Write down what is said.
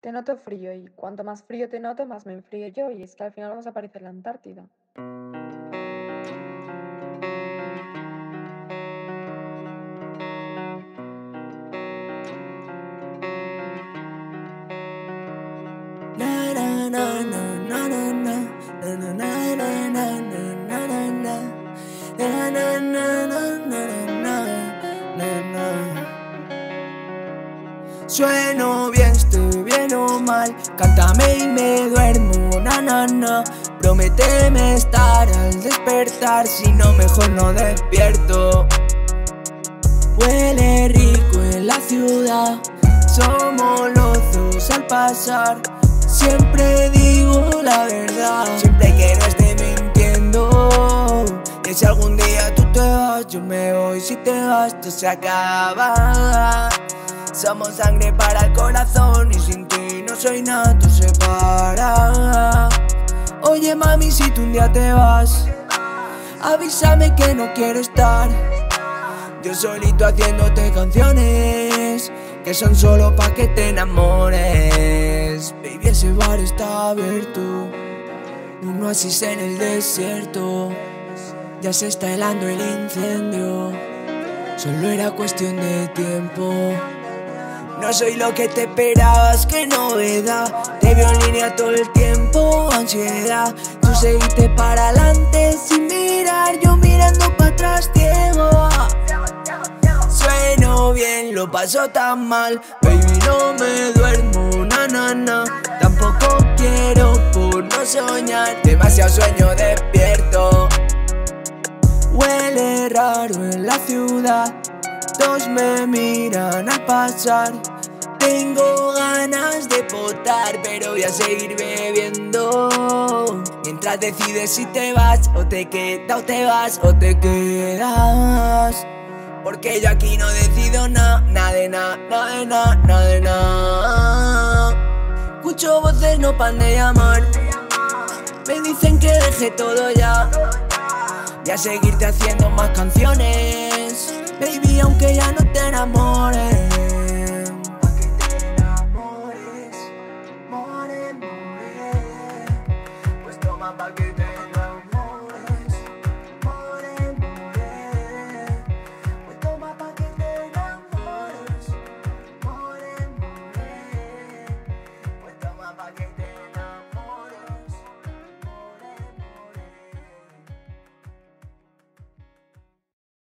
Te noto frío y cuanto más frío te noto, más me enfrío yo y es que al final vamos a parecer la Antártida. Na na na na na na na na na na na na na na na. Na na na na na na na na. Sueno bien, estoy bien o mal, cántame y me duermo, na na na. Prométeme estar al despertar, si no mejor no despierto. Huele rico en la ciudad, somos los dos al pasar. Siempre digo la verdad, siempre que no esté mintiendo. Y si algún día tú te vas, yo me voy. Si te vas, todo se acaba. Somos sangre para el corazón y sin ti no soy nada, tú separa. Oye mami, si tú un día te vas, avísame que no quiero estar yo solito haciéndote canciones que son solo pa' que te enamores. Baby, ese bar está abierto, un oasis en el desierto. Ya se está helando el incendio, solo era cuestión de tiempo. No soy lo que te esperabas, qué novedad. Te veo en línea todo el tiempo, ansiedad. Tú seguiste para adelante sin mirar, yo mirando para atrás ciego. Sueno bien, lo paso tan mal, baby, no me duermo, na na na. Tampoco quiero por no soñar, demasiado sueño despierto. Huele raro en la ciudad, todos me miran al pasar. Tengo ganas de potar, pero voy a seguir bebiendo mientras decides si te vas o te quedas, o te vas o te quedas. Porque yo aquí no decido nada, nada de nada, nada de nada, nada de nada. Escucho voces, no pan de llamar, me dicen que deje todo ya y a seguirte haciendo más canciones, baby, aunque ya no te enamores.